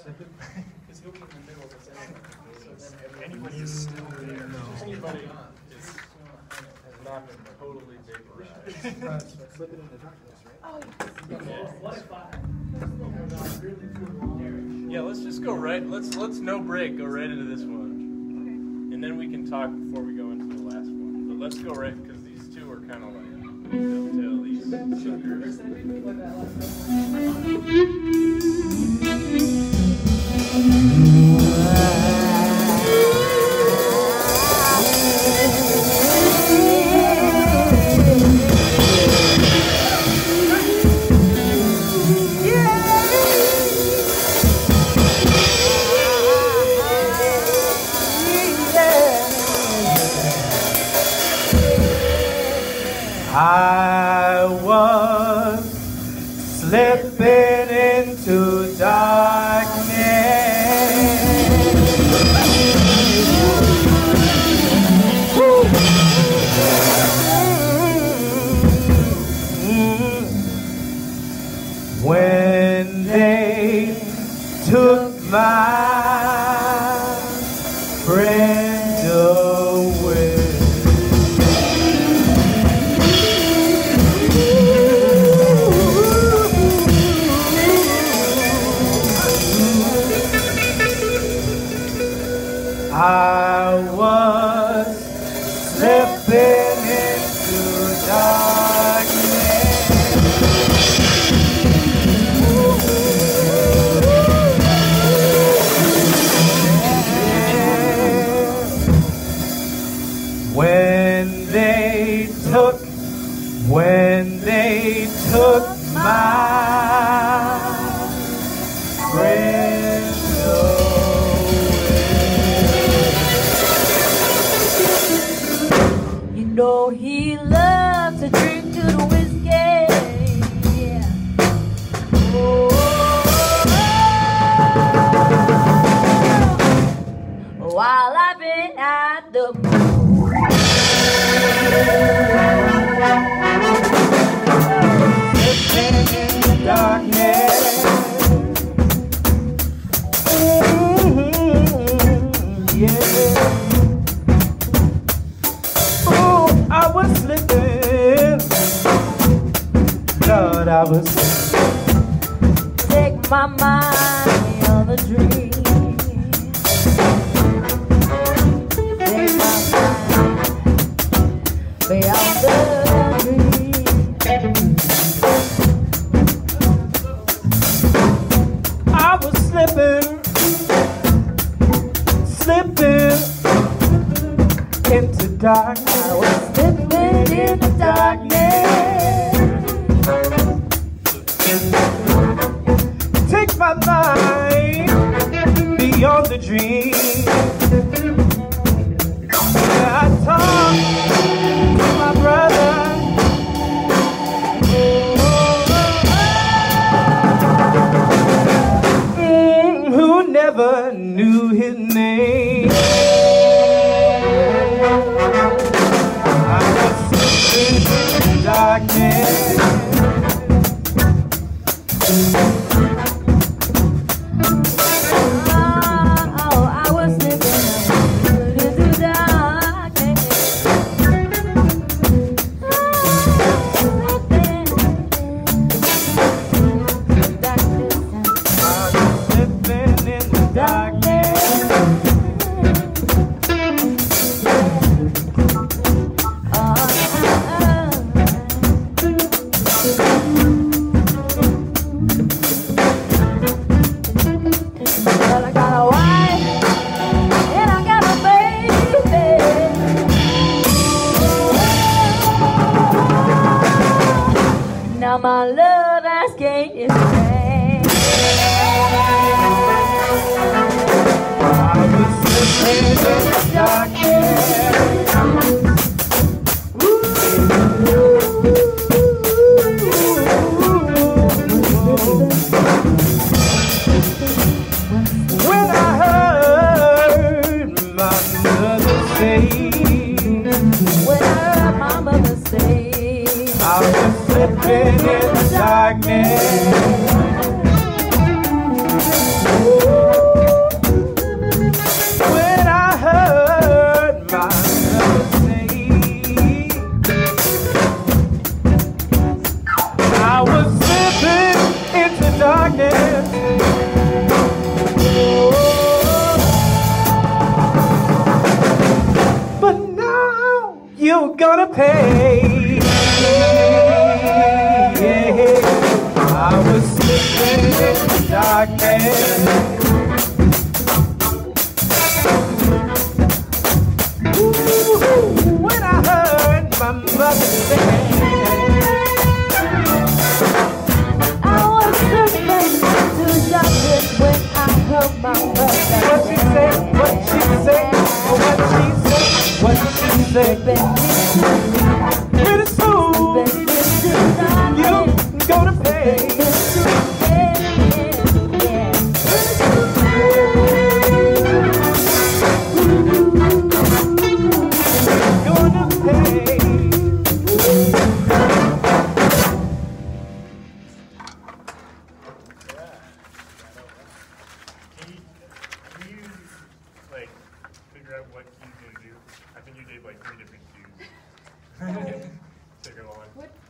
Because he'll be in the middle of this anyway. So then anybody is still there. Anybody has not been totally vaporized. Slippin' in the darkness, right? Oh, yes. What if yeah, let's just go right. Let's no break. Go right into this one, and then we can talk before we go into the last one. But let's go right because these two are kind of like these suckers. I was slipping into darkness when they took my friend away. I was slipping into darkness when they took my friend away. You know he loves to drink good whiskey. Yeah. Oh, while I've been at the slipping in the darkness. Yeah. Oh, I was slipping. Lord, I was slipping. take my mind on the dream. Take my mind beyond the dream. I was slipping into darkness. I was slipping in the darkness. Take my mind beyond the dream. I talk to my brother. Who never knew his name. I was slipping in the darkness. Oh, I was slipping into the darkness. I was slipping in the darkness. gonna pay. I was slipping in the darkness. Ooh, when I heard my mother say, I was slipping into darkness when I heard my mother. what she say, what she say, what she say, what she say. Pretty soon, you gonna pay. Gonna pay. Can you like figure out what he's gonna do? I think you did like 3 different cues. Take it on.